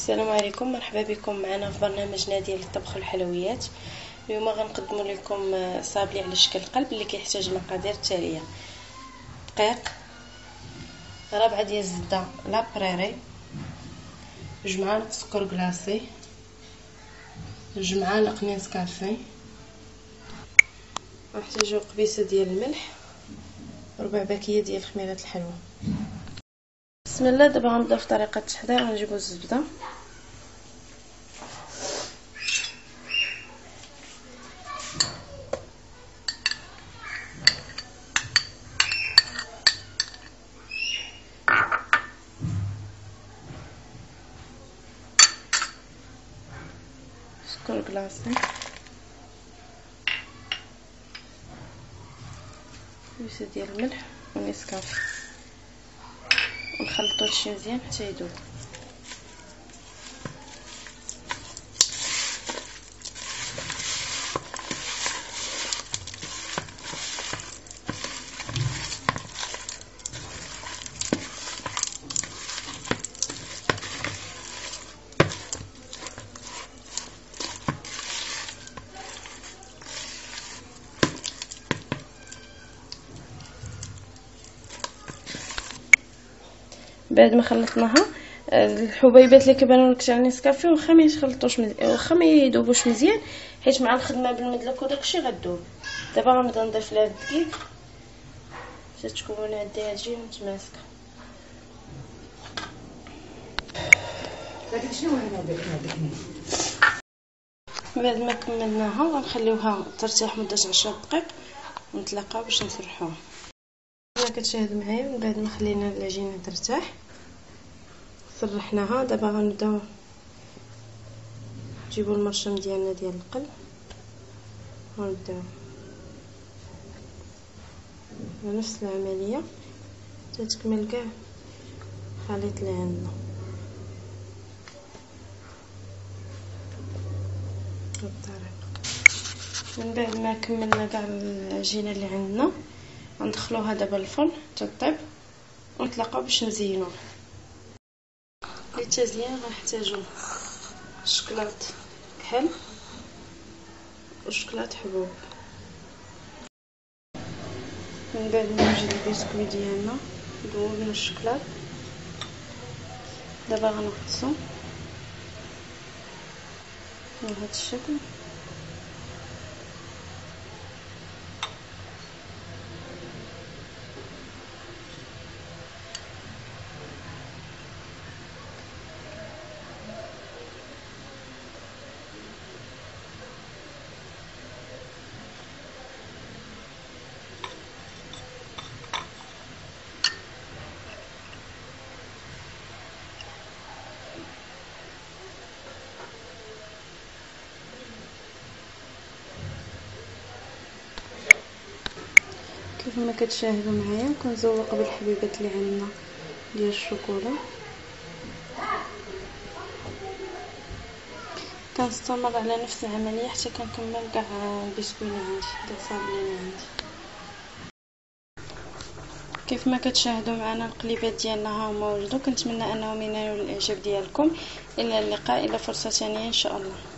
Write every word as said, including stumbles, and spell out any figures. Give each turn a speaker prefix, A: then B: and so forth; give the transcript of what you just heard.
A: السلام عليكم، مرحبا بكم معنا في برنامجنا ديال الطبخ والحلويات. اليوم غنقدم لكم صابلي على شكل قلب اللي كيحتاج المقادير التاليه: دقيق، ربعه ديال الزبده لا بريري، جوج معالق سكر كلاصي، جوج معالق نيسكافي، غنحتاجو قبيصه ديال الملح، ربع باكيه ديال خميره الحلوى. بسم الله. دابا غنبداو في طريقه التحضير. غنجيبو الزبده، سكر كلاصي، كبيسه ديال الملح ونيسكافي، ونخلطو هادشي مزيان حتى يذوب. بعد ما خلطناها، الحبيبات اللي كيبانوا لك تاع النسكافيه واخا ما يتخلطوش مزيان، واخا ما يذوبوش مزيان، حيت مع الخدمه بالمدلك وداكشي غدوب. دابا غنبدا نضيف لها الدقيق حتى تكون عندي عجينه متماسكه.
B: لكن شنو هنا درنا؟
A: بعد ما كملناها غنخليوها ترتاح مده عشر دقائق ونتلاقاو باش نسرحوها. كما كتشاهدوا معايا، من بعد ما خلينا العجينه ترتاح سرحناها. دابا غنبداو نجيبو المرشم ديالنا ديال القلب ونبداو نفس العمليه حتى تكمل كاع الخليط اللي عندنا. بالطريقه من بعد ما كملنا كاع العجينه اللي عندنا غندخلوها دابا الفرن حتى طيب ونتلاقاو باش نزينوها. للتزيين غنحتاجو شكلاط كحل وشكلاط حبوب. من بعد ما نوجد البسكوي ديالنا ذوبنا الشكلاط، دابا غنغطسو بهذا الشكل. كيف ما كتشاهدوا معايا كنزوق بالحبيبات اللي عندنا ديال الشوكولا. كنستمر على نفس العمليه حتى كنكمل كاع البسكوي اللي عندي ديال الصابلي اللي عندي. كيف ما كتشاهدوا معنا القليبات ديالنا ها هما وجدوا. كنتمنى انهم ينالوا الاعجاب ديالكم. الى اللقاء، الى فرصه ثانيه ان شاء الله.